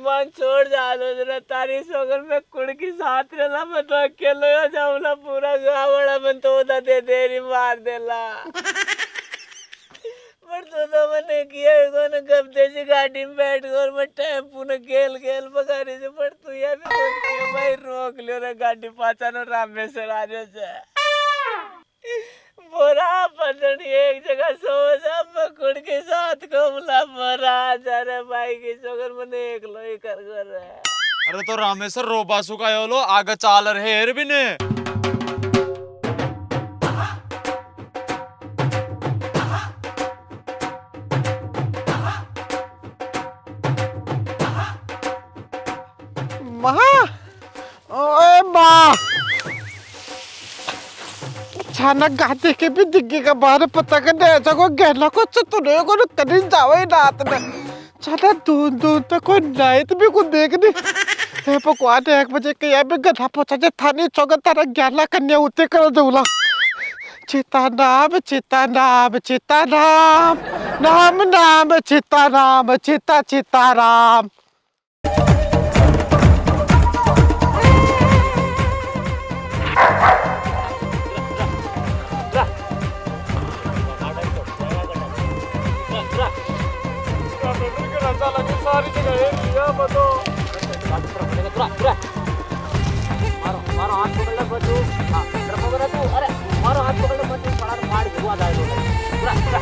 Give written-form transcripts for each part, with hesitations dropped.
मान छोड़ जालो जरा तारी सोगर में कुड़ की साथ रहला मैं तो अकेले हो जाऊला पूरा गाँव बड़ा मैं तो उदा दे देरी मार देला पर तो मैंने किया कोन गब्दे से गाड़ी में बैठ कर मैं टेम्पू ने गेल गेल बगारी से पर तू यार भाई रोक लियो रे गाड़ी पाचा नो रामेश्वर आ रहे से बोरा पटन एक जगह सो जा पकड़ के साथ को बुला मरा जा रे भाई की सोगर मने एक लोई कर अरे तो रामेश्वर रोबा सुका योलो आगे चाल रहे हेर भी ने ओए माँ छाना गाते के भी दिग्गे का बाहर पता कर दे ऐसा को गहला को चतुरे को कहीं जावे रात में छाना दून दून तक को नाइट भी को देखने है पकवान 1 बजे के यहाँ पे गधा पहुँचा जे थाने चौका तारा गहला कन्या उते कर दूला चिता नाम नाम नाम चिता चिता राम सारी जगह लिया बतो मारो हाथ पकड़ ले बच्चों हां तरफ पकड़ तू अरे मारो हाथ पकड़ ले बच्चों पड़ा मार के हुआ जाए पूरा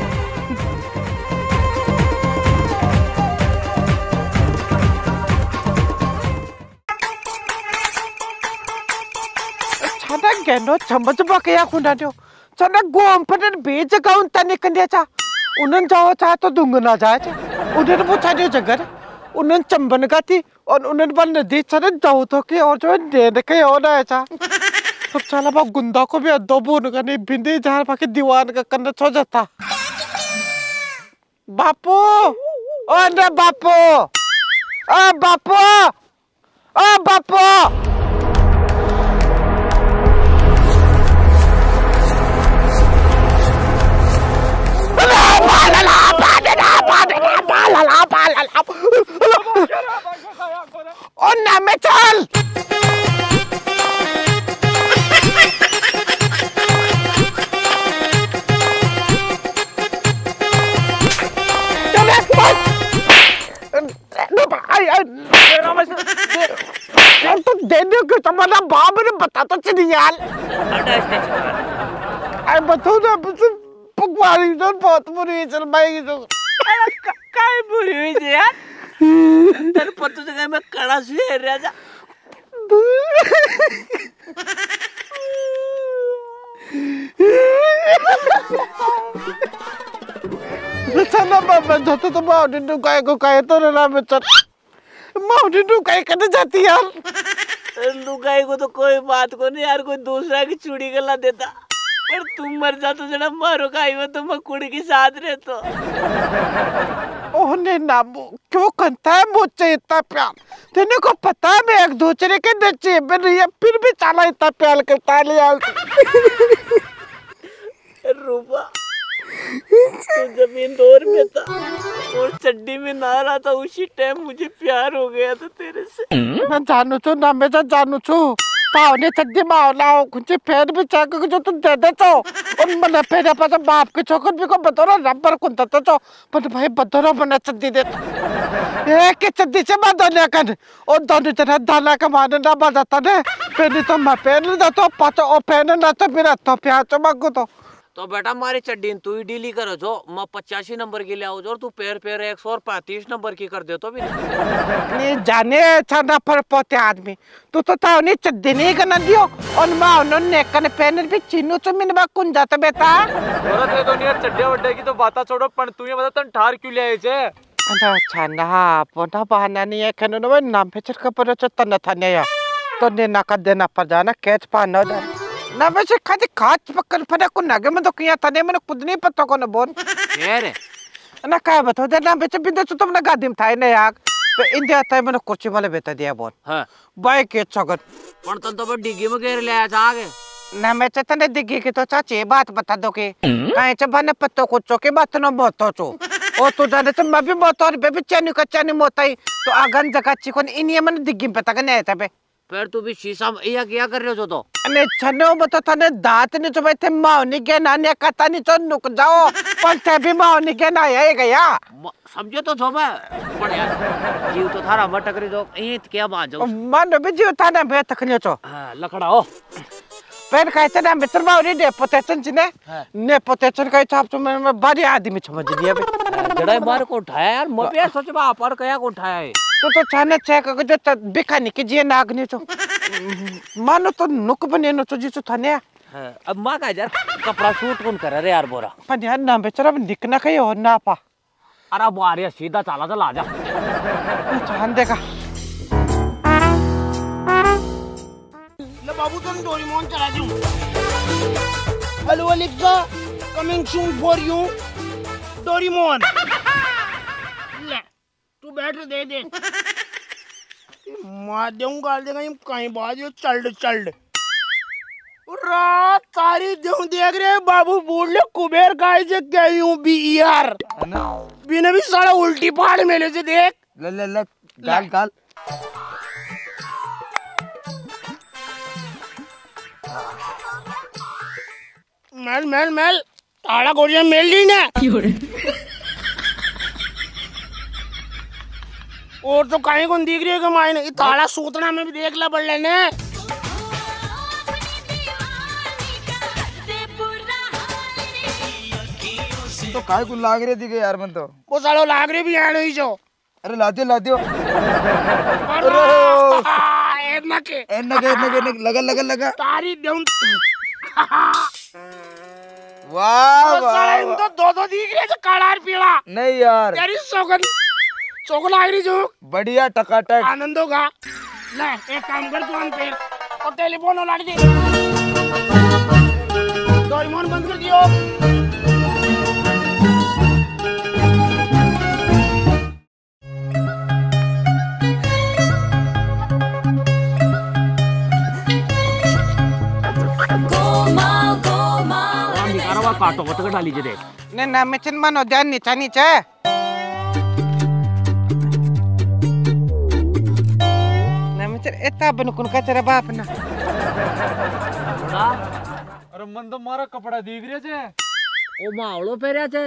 छाना गेनो चम्मच बकया खुना दो छाना गोम पटन बेच गाउन तने कंदियाचा उन्हन जाओ चाहे तो दुंग ना जाए उन्हें पूछा दे जगह उन्हन चंबन का थी और उन्हन बल नदी छाना जाओ तो के और जो देने के और ऐसा सब चला बा गुंदा को भी अद्दो बोन का नहीं बिंदी जहाँ बाकी दीवान का करना छो जाता बापू ओ ना बापू ओ बापू ओ बापू और ना मैं चल तो देने को तुम्हारा बाप ने बता तो चली यार अरे बताओ ना पकवाड़ी तो बहुत बुरी चल पाएगी तो काय बुरी हुई थी यार तेरे पत्तों से कहीं मैं कड़ा सुहे रहा था चला बाबा जाते तो माउंटी नुकाए को काहे तो ना मैं चल माउंटी नुकाए करने जाती यार लुगाई को तो कोई बात को नहीं यार कोई दूसरा की चूड़ी गला देता पर तुम मर जातो जरा मारो काई में तुम कुड़ी के साथ रहे तो ओने नामो क्यों करता है मुझसे इतना प्यार तेने को पता है मैं एक दूसरे के नीचे में नहीं है फिर भी चला इतना प्यार करता है यार रूपा तो जमीन दौर में था और चड्डी में नहा रहा था उसी टाइम मुझे प्यार हो गया था तेरे से मैं जानू छू ना मैं जानू छू पावने चड्डी मावलाओ कुछ फेर भी चाक जो तुम दे दे तो और मने फेर पास बाप के छोकन भी को बतौरा रबर कुन तत तो पर भाई बतौरा बना चड्डी दे एक के चड्डी से बदलने कर और दोनों तरह दाना का मारने ना बजाता ने पहले तो मैं पहन दा तो पाछो ओ पहन ना तो फिर तो प्याच मांगो तो बेटा मारी चड्डी तू ही डीली करो जो मैं 85 नंबर की ले आओ जो तू पैर 135 नंबर की कर दे तो भी नहीं जाने अच्छा ना पर पोते आदमी तू तो था उन्हें चड्डी नहीं करना दियो और माँ उन्होंने कने पहने भी चिन्नू चुमिन बा कुन जाता बेटा औरत ये तो नहीं चड्डे वड्डे की तो बात छोड़ो पण तू ये बता तन ठार क्यों ले आए छे अच्छा ना पोटा बहाना नहीं है कने नो नाम पे चर का पर चतन था ने या तो ने ना कर देना पर जाना कैच पा न जा ना वैसे खाते काच पकड़ फटा को नागे में तो किया था ने मैंने खुद नहीं पता को न बोल ये रे ना काय बताओ दे ना बेचे बिंदु तो तुमने गादी में था ने यार तो इंडिया था मैंने कुर्सी वाले बेटा दिया बोल हां बाइक के छगत पण तन तो डिग्गी में घेर ले आया था आगे ना मैं चतने डिग्गी की तो चाची बात बता दो के काहे च बने पत्तो को चोके बात न बहुत चो ओ तू जाने तो मैं भी मोtor पे भी चैनी का चैनी मोताई तो आगन जगह चिकन इन्हीं मन दिग्गी पे तक नहीं आता पे फिर तू भी शीशा ये क्या कर रहे हो तो अने छनो बता तने दांत नहीं तो बैठे माउनी के नाने कता नहीं तो नुक जाओ पर ते भी माउनी के ना आए गया समझो तो छो मैं बढ़िया जीव तो थारा मटकरी जो ये क्या बात जो मन भी जीव था ना बे तकनियो चो हां लकड़ा हो पेन कहते ना मित्र माउनी दे पोटेशन चिने ने पोटेशन का हिसाब तो मैं बड़ी आदमी समझ लिया बे जड़ा मार को उठाया यार मैं सोचबा पर कया को उठाया है तो छाने चेक को जो बिखानी के जे नागनी तो मानो तो नुक बने नो तो जिसो थाने अब मां का यार कपड़ा सूट कौन करे रे यार बोरा पर यार ना बेचारा दिखना कहीं और ना पा अरे बारे सीधा चला चला जा चांद देखा ले बाबू तुम डोरेमोन चला दूं hello Alexa coming soon for you Doraemon ले तू बैठ दे दे मार दूंगा देगा ये कहीं बाज चल रात सारी दूं देख रहे बाबू बोल ले कुबेर गाय से गई हूं बी यार बिना भी सारा उल्टी पहाड़ मेले से देख ले गाल मेल ताड़ा गोरिया मेल ली ना और तो कहीं को दिख रही है मायने ताड़ा सूतना में भी देख ला बढ़ लेने तो काय को लाग रही थी यार मन तो वो सालो लाग रहे भी आने ही जो अरे ला दियो लगा तारी दूं वाह साला इनको दो दिख रहे जो काला और पीला नहीं यार तेरी चौक लाग रही जो बढ़िया टकाटक आनंद होगा ले एक काम कर तू पे और टेलीफोन उलाट दे डोरेमोन बंद कर दियो काटो मत डाली जे देख ने ना में चिन मानो ध्यान नीचे ना में चिन एता बन कुन का तेरा बाप ना अरे मन तो मारा कपड़ा दिख रहे छे ओ मावलो पेरिया छे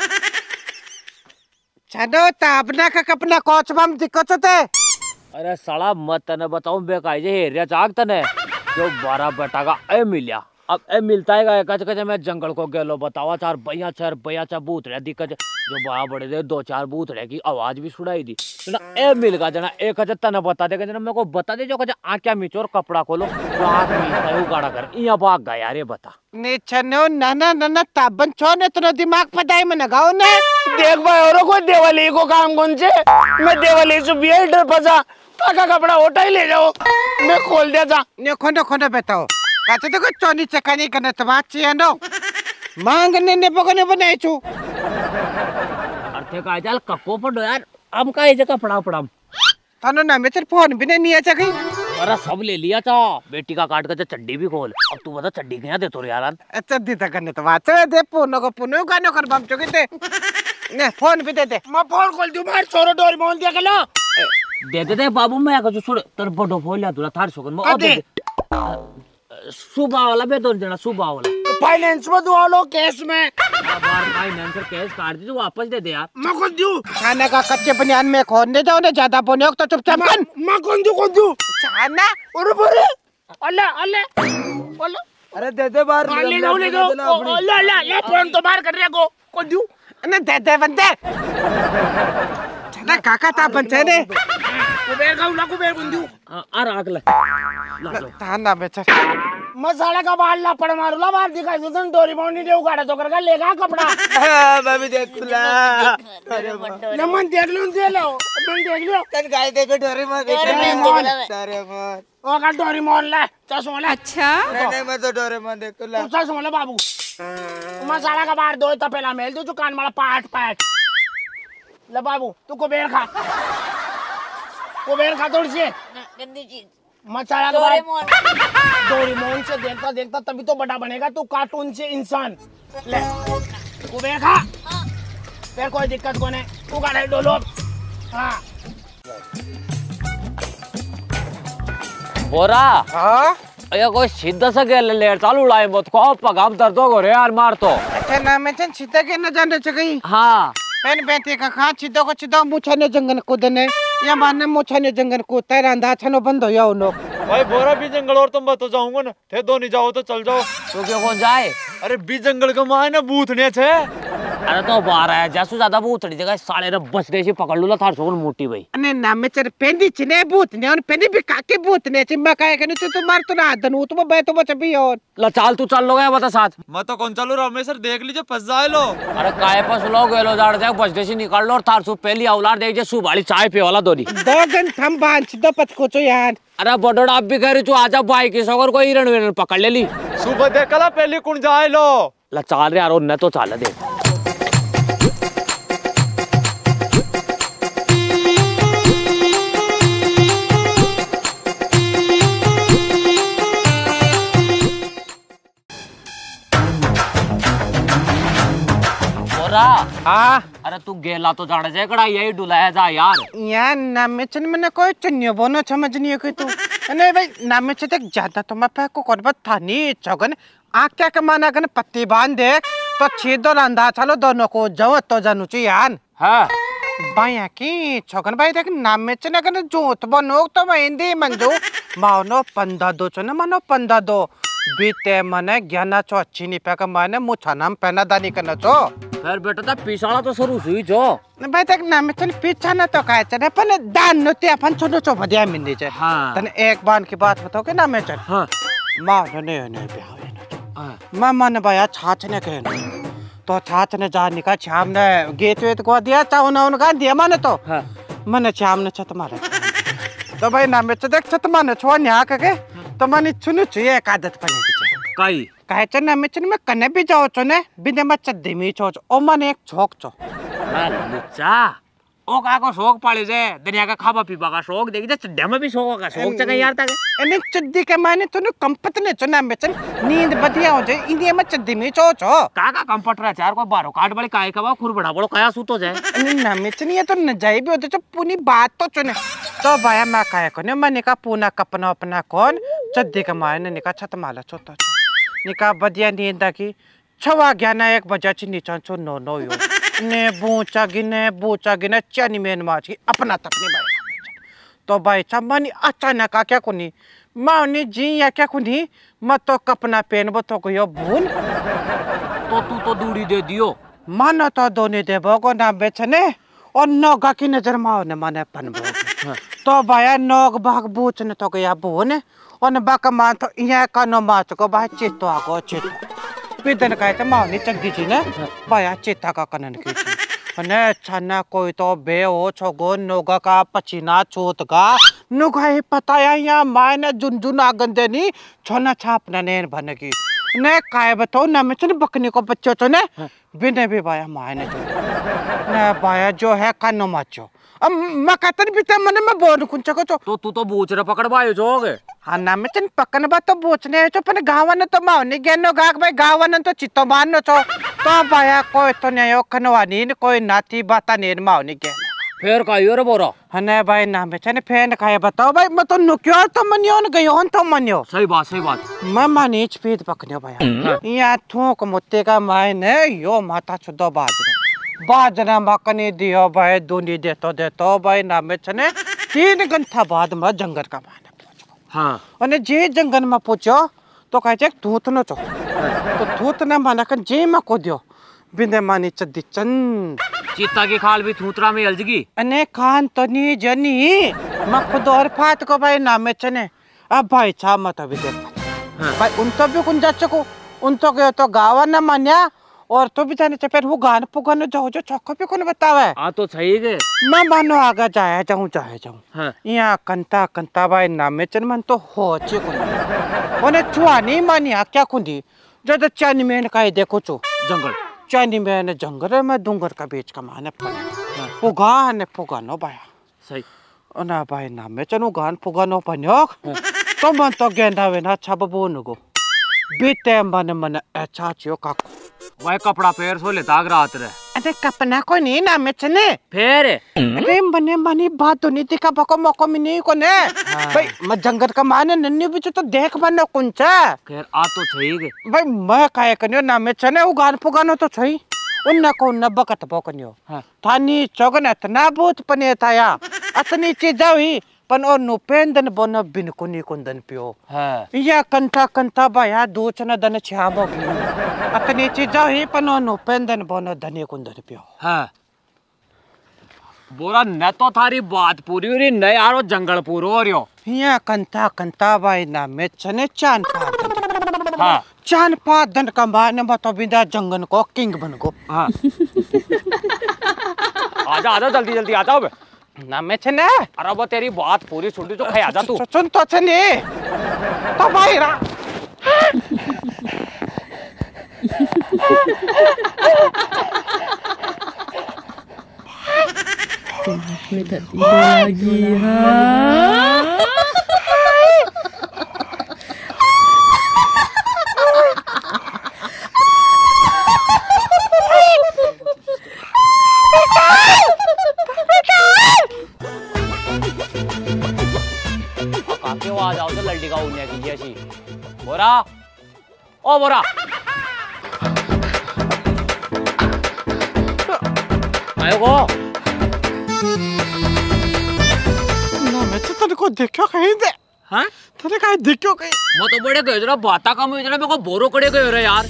छनो ताबना का कपना कोच बम दिक्कत होते अरे साला मत तने बताऊं बेकाई जे हेरिया चाक तने जो 12 बेटा का ए मिलिया अब ए मिलता है कच मैं जंगल को गेलो बतावा चार भैया चा बूतड़े दिक्कत जो बड़ा बड़े दे 2-4 बूतड़े की आवाज भी सुनाई दी ना ए मिल गा जना एक कच तने बता दे जना मेरे को बता दे जो कच आंखें मिचोर कपड़ा खोलो जो आंख मीचता उगाड़ा कर इया भाग गया यार ये बता ने छनो नाना ताबन छो ने तो दिमाग पटाई में लगाओ ने देख भाई औरों को देवाली को काम कौन से मैं देवाली से बियर फंसा काका कपड़ा उठा ही ले जाओ मैं खोल दिया था ने खोंडो बताओ काचे तो कुछ चोनी चकानी करने तो बात चाहिए नो मांगने ने पकने बनाए छु अर्थे का जाल कप्पो पड़ो यार हम का ये कपड़ा पड़म थानो ना में तेरे फोन भी नहीं आचा कहीं अरे सब ले लिया था बेटी का काट कर चड्डी भी खोल अब तू बता चड्डी कहाँ दे तो यार अच्छा दीता करने तो बात है दे पुनो गानो कर बम चुके थे ने फोन भी दे मैं फोन खोल दूं मैं छोरो डोरेमोन दिया कर लो दे दे बाबू मैं का जो छोड़ तेरे बड़ो फोन लिया तूला थार सोकन मैं दे सुबह वाला बे दोन जना सुबह वाला फाइनेंस में दुआ लो कैश में बार फाइनेंसर कैश काट दी तो वापस दे दे यार मैं कौन दूं खाने का कच्चे बनियान में खोने जाओ ने ज्यादा बोने तो चुपचाप कर मैं कौन दूं खाना अरे बरे अल्लाह अरे दे दे बाहर ले दो अल्लाह ये फोन तो बाहर कर रहे को कौन दूं ने दे बंदे ना काका ता बनते ने कुबेर बंदू आ राख ले थाना बेचार मसाला का बाल ला पड़ मारो ला बाहर दिखाई दो तन डोरेमोन ने उगाड़ा तो करगा लेगा कपड़ा भाभी देख ला नमन देख लो मन देख लो तन गाय देखो डोरेमोन ओ का डोरेमोन ला चश्मा ला अच्छा नहीं मैं तो डोरेमोन देख ला चश्मा ला बाबू मसाला का बाहर दो तपेला मेल दो कान वाला पाट ले बाबू तू कुबेर खा थोड़ी सी गंदी चीज मसाला डोरेमोन से देखता तभी तो बड़ा बनेगा तू कार्टून से इंसान ले कुबेर खा फिर कोई दिक्कत को नहीं, तू गाड़ी डोलो। हाँ बोरा हाँ ये कोई सीधा सा गेल लेट चालू उड़ाए मत को पगाम दर्द हो रे यार मार तो। अच्छा ना मैं चन सीधा के न जाने चाहिए। हाँ पेन बेटे का खा सीधा को सीधा मुछाने जंगल कूदने या मारने मुछाने जंगल कूदता है रंधा छनो बंद हो या उनो। भाई बोरा भी जंगल और तुम बतो जाऊंगा ना थे दो नहीं जाओ तो चल जाओ। तो क्यों कौन जाए? अरे बी जंगल का माँ है ना बूथने छे। अरे तो बाहर है जैसू ज्यादा बूथड़ी जगह साले रे बस देसी पकड़ लूला थार सोन मोटी भाई। अने ना में चर पेंडी चिने भूतने और पेंडी भी काके भूतने चिम्मा काहे कने तू मार तो ना दन तो मैं तो बच भी और ला चाल तू चल लोगे बता साथ। मैं तो कौन चालू रामेश्वर देख लीजिए फंस जाए लो। अरे काय फस लो गेलो जाड़ जाए बस देसी निकाल लो और थार सु पहली अवलार देख जे सुबाली चाय पे वाला दोरी 2 घंटा हम बांध दो पत को यार। अरे बडोड़ आप भी कह रही तू आजा भाई की सगर को हिरण विरण पकड़ ले ली सुबह देखला पहली कौन जाए लो। ला चाल रे यार उन्ने तो चाल दे। हाँ अरे तू गेला तो जाने जाए कड़ा यही डुलाया जा यार ना में चन मैंने कोई चुनियो बोनो समझ नहीं कोई तू नहीं भाई ना में चन तक ज्यादा तो मैं पे को करबत था नहीं चगन आ क्या के माना गन पत्ती बांध दे तो छेदो रंधा चलो दोनों को जाओ तो जानू ची यान। हाँ भाई की छगन भाई देख नाम में चन गन जोत बनो तो मैं हिंदी मंजो मानो 15 दो चन मानो 15 दो बीते मने ज्ञाना चो अच्छी नहीं पे का माने मुछा नाम पहना दानी करना चो फिर बेटा ता पिसाला तो शुरू हुई जो भाई तक नाम चल पीछा न तो काय चले पण दान नते अपन छोटो चो भदिया मिंदी छे। हाँ तने एक बार की बात बताओ के नाम चल। हाँ मां ने ब्याह न मां मन भया छाछ ने के तो छाछ ने जा निका शाम ने गेट वेट को दिया चाव न उनका दिया माने तो हाँ मन शाम ने छत मारे तो भाई नाम च देख छत माने छो न्या के तो मन चुनु छे एक आदत पने की काई काहे च नाम चन में कने भी जाओ छो ने बिने मत दिमी छो ओ मन एक छोक छो लुच्चा ओ का को शौक पाले जे दुनिया का खाबा पीबा का शौक देख जे चड्डा में भी शौक का शौक च यार तक एने चद्दी के माने तो कंपत ने चो नाम बेचन नींद बढ़िया हो जाए इंडिया में चद्दी में छो छो का कंप्यूटर है चार को बारो काट वाली काय का खुर बड़ा बड़ो कया सूतो जाए एने नाम चन ये तो न जाई भी होते तो पूरी बात तो चुने तो भाया मैं काहे कोने मने का पूना कपना अपना कौन चद्दी के माने निका छत माला छोता निका बढ़िया नींद की छवा ज्ञाना 1 बजे ची नीचा चो नो यो ने बूचा गिने चनी मेन माच की अपना तपनी भाई तो भाई चमनी अचानक क्या कुनी मानी जी या क्या कुनी मत तो कपना पेन बतो को यो भूल तो तू तो दूरी दे दियो मानो तो दोने देबो को ना बेचने और नोगा की नजर माओ ने माने पनबो तो भाई नोग भाग बूचने तो गया बोने और बाका मान तो यहाँ का नो माच को भाई चितो आगो चितो पिदन कहते मावनी चंगी जी ने भाया चिता का कनन की ने छना कोई तो बे हो छोगो नोगा का पसीना चोत का नुगा ही पता या मायने जुन आगन देनी छोना छापना नेन बन की ने काय बताओ ना में चन बकनी को बच्चों तो ने बिने भी भाया मायने ने भाया जो है कानो माचो अब मैं कहता नहीं बीते मने मैं बोल कुछ को तो तू तो बूचरे पकड़ बायो जोगे हाँ ना में चन पकन बात तो बूचने चो पर गावन तो मावनी गेनो गाग भाई गावन तो चित्तो मान चो तो भाया कोई तो नहीं खनवानी कोई नाती बाता नहीं मावनी गेनो फिर कायो रे बोरा हने भाई ना में चन फैन खाए बताओ भाई मैं तो नुक्यो तो मनियो न गयो तो मनियो सही बात मैं मानी स्पीड पकनियो भाया या थूक मुत्ते का मायने यो माता छुदो बाजना मकनी दियो भाई दूनी देतो भाई ना में चने 3 घंटा बाद में जंगल का माने पहुंचो हाँ और जे जंगल में पहुंचो तो कहे थूत न चो तो थूत न माना कर जे में को दियो बिंदे मानी चद्दी चंद चीता की खाल भी थूतरा में अलजगी अने खान तो नहीं जनी मैं खुद और फात को भाई ना में चने अब भाई छा मत अभी देख भाई उन तो भी कुन जा चको उन तो गयो तो गावा न मान्या और तो भी जाने फिर वो गान पुगान जाओ जो चौको पे कौन बतावे हाँ तो सही है मैं मानो आगे जाए जाऊं हाँ। यहाँ कंता भाई नामे चन मन तो हो चे कुंडी ओने छुआ नहीं मानी क्या कुंडी जो तो चानी में का देखो चो जंगल चानी में जंगल में डूंगर का बीच का माने वो गान पुगानो भाया सही ओना भाई नामे चन वो गान पुगानो पन्यो तो मन तो गेंदा वे ना छब बोनुगो बीते मन अच्छा चियो काको वह कपड़ा पैर सो लेता रात रे। अरे कपना को नहीं ना में चने फिर अरे मने मनी बात तो नीति का बको मको में नहीं को ने भाई मैं जंगल का माने नन्नी भी तो देख बनो कुंचा खैर आ तो सही गे भाई मैं काहे कन्यो ना में चने उगान पुगानो तो सही उन्ना को न बकत बकन्यो थानी चोगन इतना बहुत पने थाया अतनी चीज हुई पन और नुपेंदन बनो बिन कुनी कुंदन पियो या कंता कंता बाया दो चना दन छाबो अतनी चीज हुई पन और नुपेंदन बनो धनी कुंदन पियो हाँ बोरा न तो थारी बात पूरी हो रही न यार वो जंगल पूरो हो रही हो या कंता कंता बाई ना में चने चांद पादन हाँ चांद पादन का माने बतो बिंदा जंगल को किंग बन गो हाँ आजा आजा जल्दी जल्दी आता हो ना में चने अरे वो तेरी बात पूरी छुट्टी तो खाई आजा तू सुन तो चने तो भाई रा lagi ha. काके आवाज आओ तो लड्डी का उन्या की जैसी बोरा ओ बोरा आयो को ना मैं तो तेरे को देखो कहीं दे हाँ तेरे कहीं देखो कहीं मैं तो बड़े गए जरा बाता कम हुई जरा मेरे को बोरो कड़े गए रे यार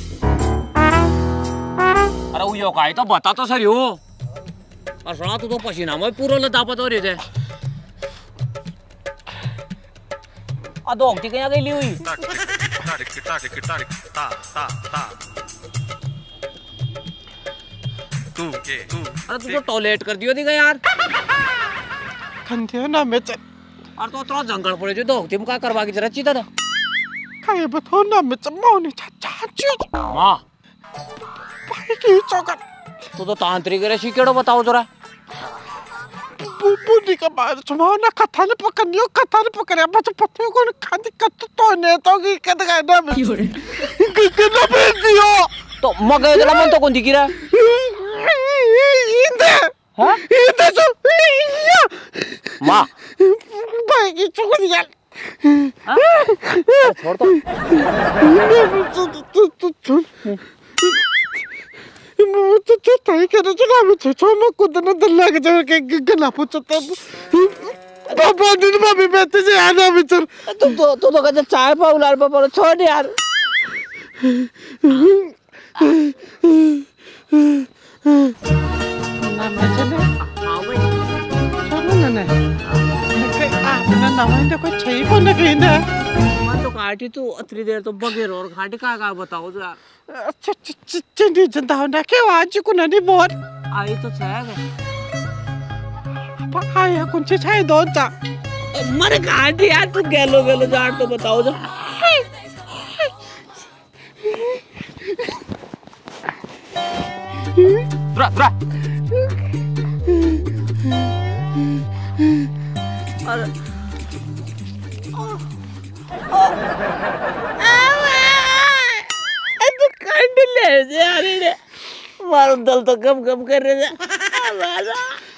अरे वो यो काहे तो बता तो सही हो और सुना तू तो पसीना में पूरा लतापत हो रही थे आ दो हफ्ते कहाँ गई हुई अरे तू तो टॉयलेट कर दियो दिखा यार कंधे ना मैं चल और तो थोड़ा जंगल पड़े जो दो हफ्ते में क्या करवा की जरा चीता ना कहीं बताओ ना मैं चल मौनी चाची माँ भाई की चौकट तू तो तांत्रिक रे सीखेड़ो बताओ जरा बुनी का बाहर चुमाओ ना कथा ने पकड़िया बच्चे पत्ते को खाने कत तो ने तो की कद गए ना मैं कितना भेज दियो तो मगे जरा मन तो कौन दिखी रहा इंदे हाँ इंदे जो माँ भाई की चौकट यार छोड़ तो मुझे तो ताई करे चला मैं छो मैं खुद न दल लग जा के गला पूछता बाबा दिन में भी बैठे से आना विचार तू तो कहते चाय पाऊ लाल पापा छोड़ यार ना मैं चले हाँ भाई चलो ना ना ना ना मैं तो कोई चाहिए कौन कहीं ना मैं तो काटी तू अतरी देर तो बगैर और काटी का बताओ यार अच्छा चिंदी जनता होना क्यों आज को नहीं बहुत आई तो चाहेगा आया कौन सी चाहिए दो चा मर काटी यार तू गेलो जाट तो बताओ जा द्रा अरे तू काट ले यार रे मारो दल तो कम कर रहे हमारा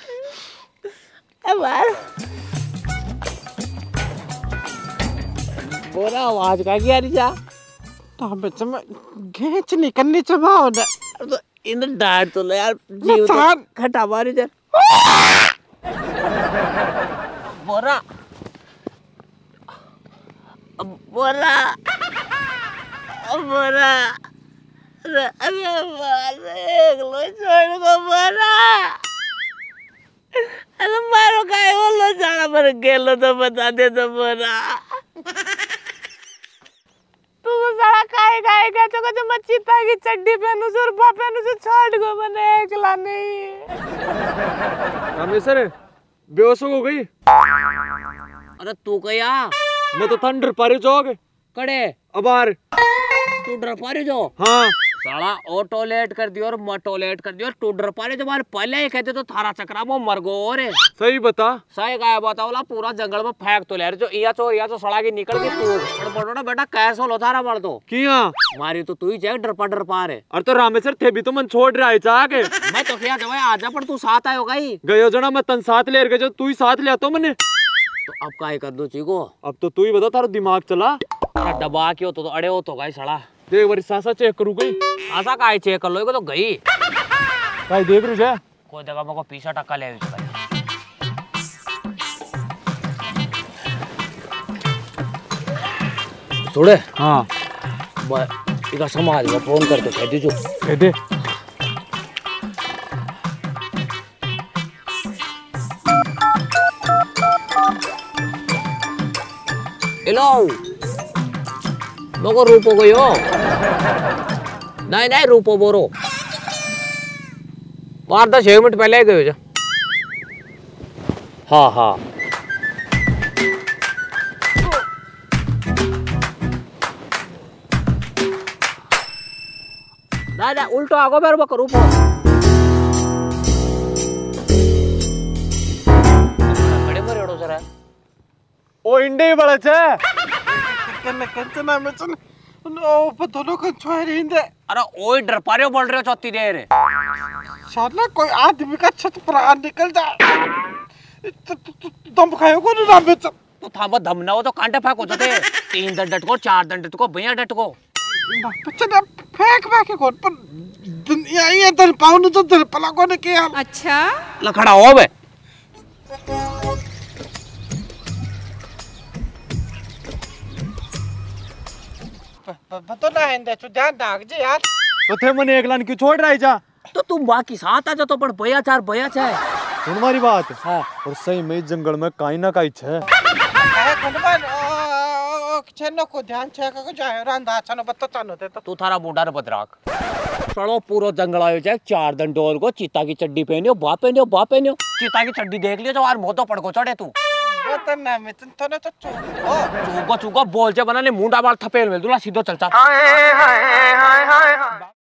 बोरा आवाज का क्या रही जा तो बच्चा मैं घेच निकलने चबाओ ना तो इन डांट तो ले यार जीव तो खटा मारी जा बोरा बोरा अरे मारे लो छोड़ को बोरा अरे मारो काय बोलो जाना पर गेलो तो बता दे तो बोरा तू तो सारा काय क्या तो मैं चीता की चड्डी पहनू सुरपा पहनू से छोड़ को बने एकला नहीं रामेश्वर बेहोश हो गई अरे तू कया मैं तो ठंडर पारी जोग कड़े अबार तू डर पारी जो हाँ साला ऑटो लेट कर दियो और मटो लेट कर दियो। तू डर पा रहे जब पहले ही कहते तो थारा चक्रा वो मर गो रे। सही बता। सही गाय बताओला पूरा जंगल में फेंक तो ले रहे जो या तो सड़ा की निकल के तू बड़ो ना बेटा कैसे होलो थारा मर तो किया मारी तो तू ही चेक डर पा रहे। और तो रामेश्वर थे भी तो मन छोड़ रहा है चाह के। मैं तो क्या जब आजा पर तू साथ आयो गई गयो जना मैं तन साथ ले गए जो तू ही साथ ले तो मैंने। तो अब काय कर दो चीको। अब तो तू ही बता तारा दिमाग चला। अरे दबा के हो तो अड़े हो तो गई सड़ा। देख बारी सासा चेक करू गई। आशा काय चेक कर लो तो गई भाई देख रुझे कोई जगह मेरे को पीछा टक्का ले थोड़े। हाँ इका समाज में फोन कर दो कह दीजो कह दे। हेलो मेरे को रूपो गयो नहीं रूपो बोरो 5-6 मिनट पहले गयो जा। हाँ नहीं उल्टो आगो मेरे को रूपो बड़े मरेड़ो सर ओ इंडे ही बड़ा छे। कंचना में चल ओ दोनों को छोड़ हिंदे। अरे ओए डर पा रहे हो बोल रहे हो चौथी देर साला कोई आदमी का छत पर आ निकल जाए दम खायो को ना में चल। तो थामा दम ना हो तो कांटे फेंको जते 3 दंड को 4 दंड को भैया डट को बच्चा फेंक के कौन पर दुनिया ये दल पाउन तो दल पला को ने किया। अच्छा लखड़ा हो बे बतो ना हिंदे तू ध्यान दाग जे यार। तो थे मन एक लान क्यों छोड़ रहा है जा। तो तुम बाकी साथ आ जा तो पण भैया चार सुन मारी बात। हाँ और सही में जंगल में काई ना काई छे। है खंडमान छनो को ध्यान छे को जाय रंदा छनो बत्तो चानो ते तो तू थारा मुंडा रे बदराक सड़ो पूरो जंगल आयो जाए 4 दिन डोर को चीता की चड्डी पहनियो बा पहनियो चीता की चड्डी देख लियो तो यार मोह तो पड़ को चढ़े तू बतना में तो ने तो चूको बोल जे बनाने मुंडा बाल थपेल में दूला सीधो चल चा